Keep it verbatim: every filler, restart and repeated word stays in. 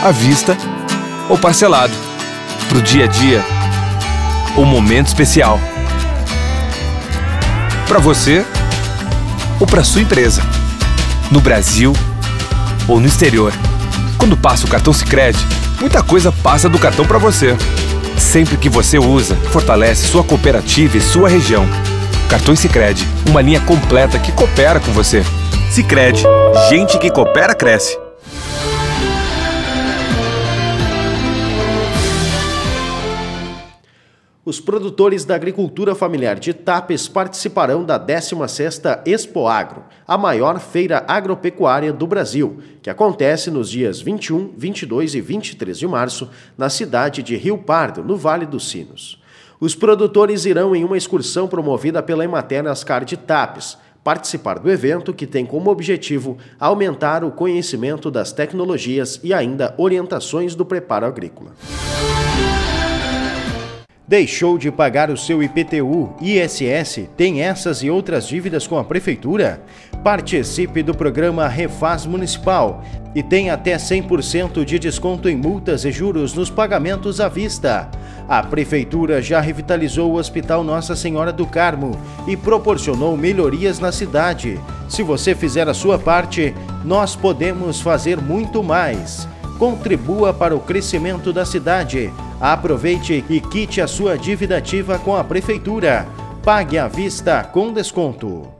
à vista ou parcelado, para o dia a dia ou momento especial, para você ou para sua empresa, no Brasil ou no exterior. Quando passa o cartão Sicredi, muita coisa passa do cartão para você. Sempre que você usa, fortalece sua cooperativa e sua região. Cartões Sicredi, uma linha completa que coopera com você. Sicredi, gente que coopera cresce. Os produtores da agricultura familiar de Tapes participarão da décima sexta Expo Agro, a maior feira agropecuária do Brasil, que acontece nos dias vinte e um, vinte e dois e vinte e três de março, na cidade de Rio Pardo, no Vale dos Sinos. Os produtores irão em uma excursão promovida pela Emater Ascar de Tapes, participar do evento que tem como objetivo aumentar o conhecimento das tecnologias e ainda orientações do preparo agrícola. Deixou de pagar o seu I P T U, I S S, tem essas e outras dívidas com a Prefeitura? Participe do programa Refaz Municipal e tem até cem por cento de desconto em multas e juros nos pagamentos à vista. A Prefeitura já revitalizou o Hospital Nossa Senhora do Carmo e proporcionou melhorias na cidade. Se você fizer a sua parte, nós podemos fazer muito mais. Contribua para o crescimento da cidade. Aproveite e quite a sua dívida ativa com a Prefeitura. Pague à vista com desconto.